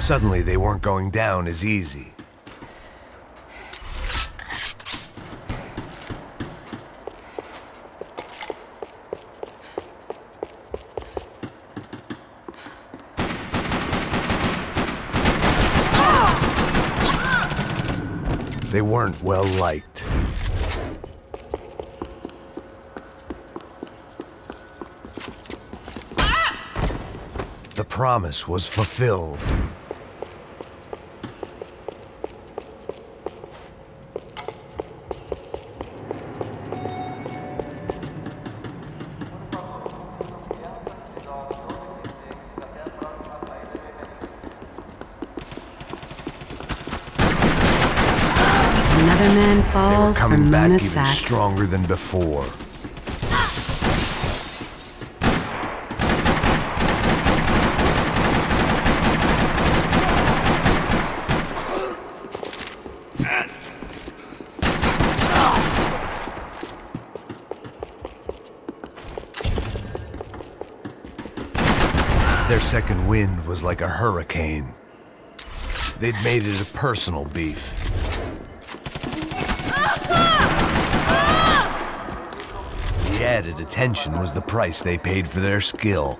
Suddenly, they weren't going down as easy. They weren't well liked. The promise was fulfilled. Another man falls for Coming back Mona even Sachs. stronger than before. Their second wind was like a hurricane. They'd made it a personal beef. The added attention was the price they paid for their skill.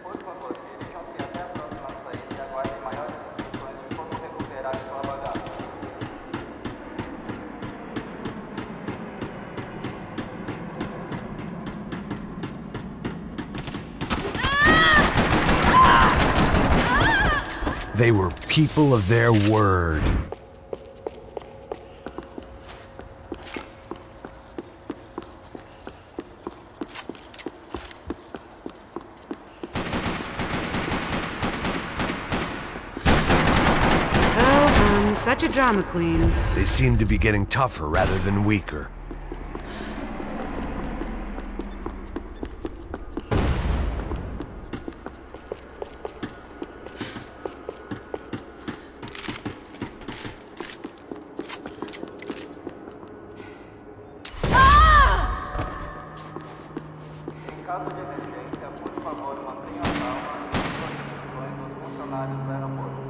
They were people of their word. Such a drama queen. They seemed to be getting tougher rather than weaker. Em caso de emergência, por favor, mantenha a calma e siga as instruções dos funcionários do aeroporto.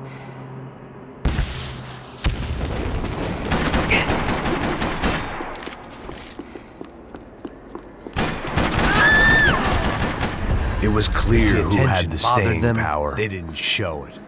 It was clear who had the staying power. They didn't show it.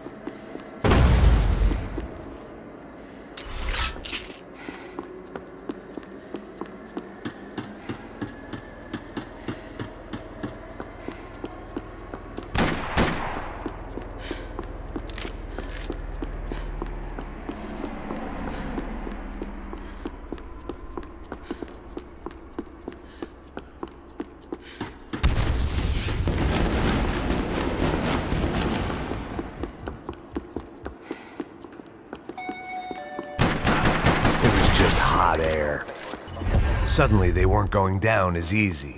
Hot air. Suddenly, they weren't going down as easy.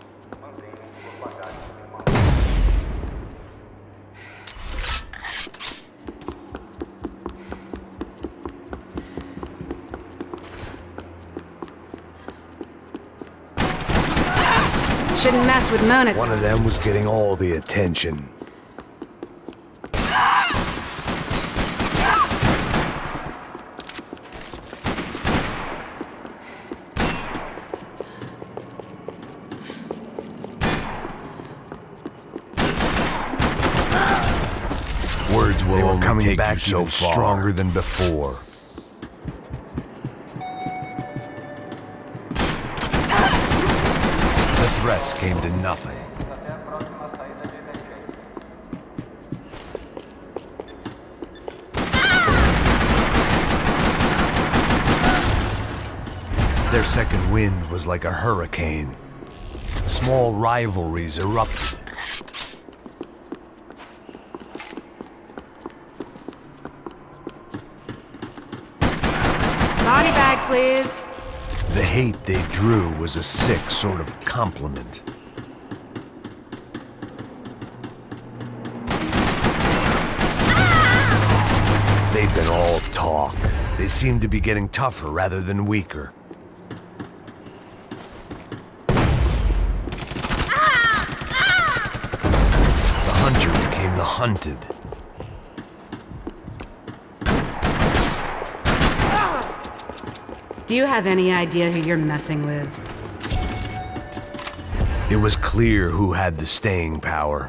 Shouldn't mess with Mona. One of them was getting all the attention. Words will only coming back so far. Stronger than before. The threats came to nothing. Their second wind was like a hurricane. Small rivalries erupted. Body bag, please. The hate they drew was a sick sort of compliment. They'd been all talk. They seemed to be getting tougher rather than weaker. The hunter became the hunted. Do you have any idea who you're messing with? It was clear who had the staying power.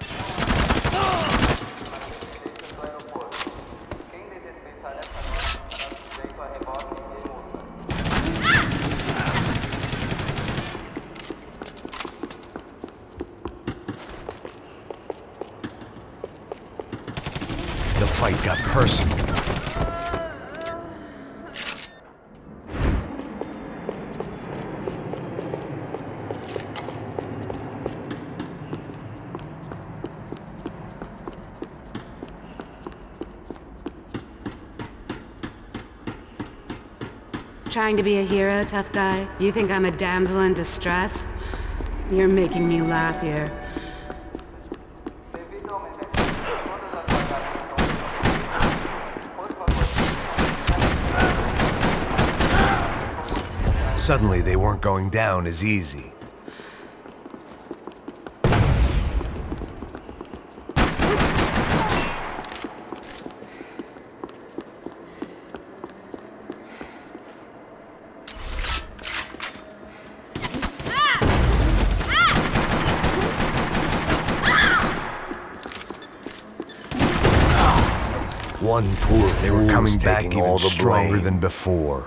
Quem desrespeitar essa norma será sujeito a rebotes e multas. The fight got personal. Trying to be a hero, tough guy? You think I'm a damsel in distress? You're making me laugh here. Devido ao mecanismo, todas as bagagens estão por favor. Suddenly, they weren't going down as easy. One poor they were coming back even stronger than before.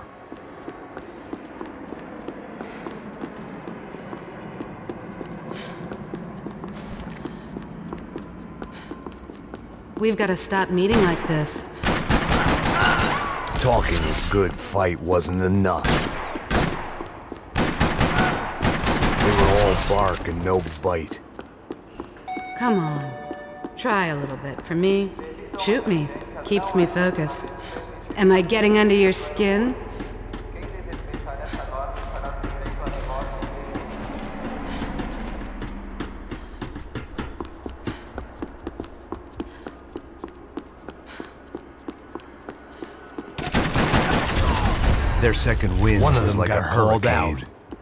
We've got to stop meeting like this. Talking a good fight wasn't enough. They were all bark and no bite. Come on. Try a little bit. For me, shoot me. Keeps me focused. Am I getting under your skin? Quem desrespeitar essa norma será sujeito a rebotes e multas. Their second wind was like a hurricane.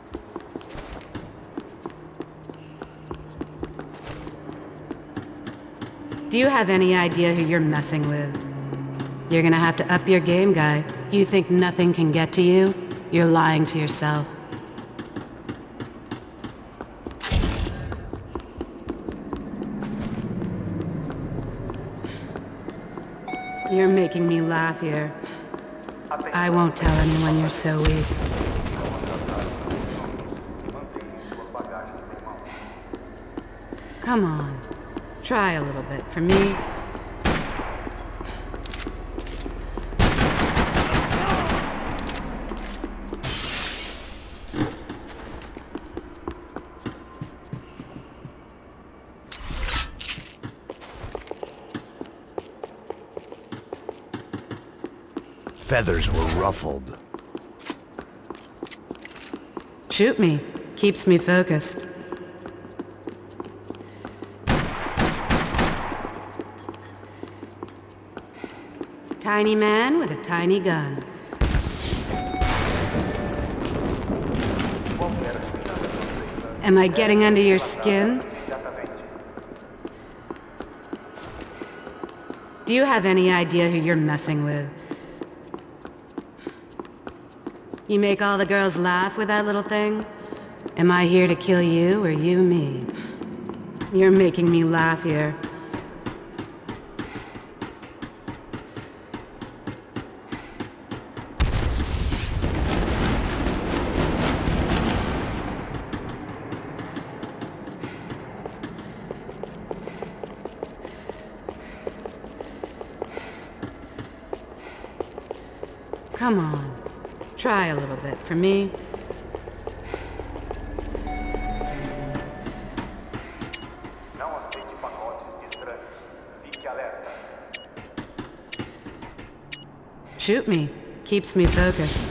Do you have any idea who you're messing with? You're gonna have to up your game, guy. You think nothing can get to you? You're lying to yourself. You're making me laugh here. I won't tell anyone you're so weak. Come on. Try a little bit. For me, Feathers were ruffled. shoot me. Keeps me focused. Tiny man with a tiny gun. Am I getting under your skin? Do you have any idea who you're messing with? You make all the girls laugh with that little thing? Am I here to kill you or you me? You're making me laugh here. Come on. Try a little bit. For me, Não aceite pacotes de estranhos. Fique alerta. shoot me. Keeps me focused.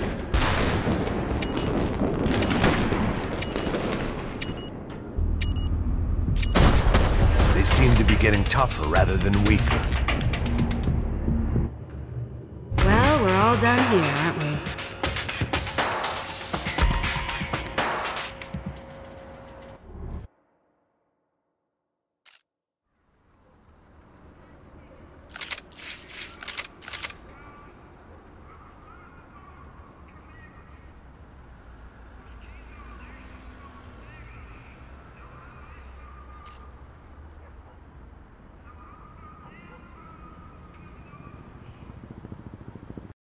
They seemed to be getting tougher rather than weaker. Well, we're all done here, aren't we?